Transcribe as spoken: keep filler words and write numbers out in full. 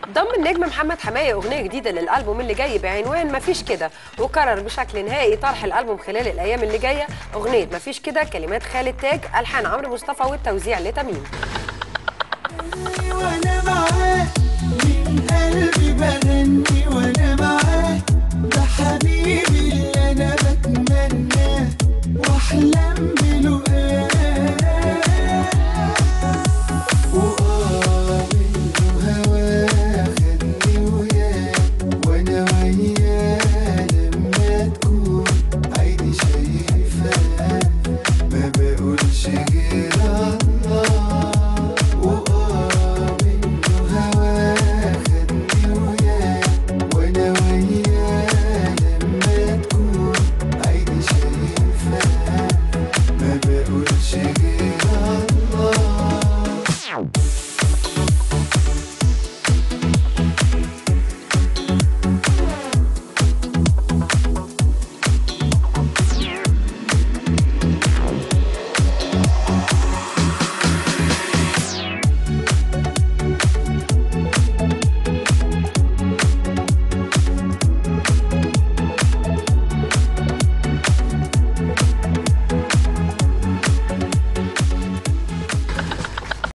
ضم النجم محمد حماية أغنية جديدة للألبوم اللي جاي بعنوان مفيش كده، وقرر بشكل نهائي طرح الألبوم خلال الأيام اللي جاية. أغنية مفيش كده كلمات خالد تاج، ألحان عمرو مصطفى، والتوزيع لتميم.